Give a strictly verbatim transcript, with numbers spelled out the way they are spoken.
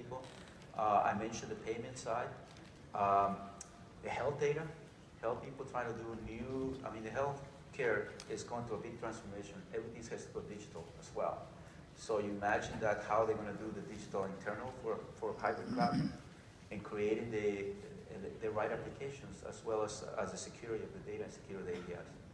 people. Uh, I mentioned the payment side. Um, the health data, health people trying to do new, I mean the healthcare is going through a big transformation. Everything has to go digital as well. So you imagine that how they're going to do the digital internal for, for hybrid cloud and creating the, the, the right applications as well as, as the security of the data and security of the A P Is.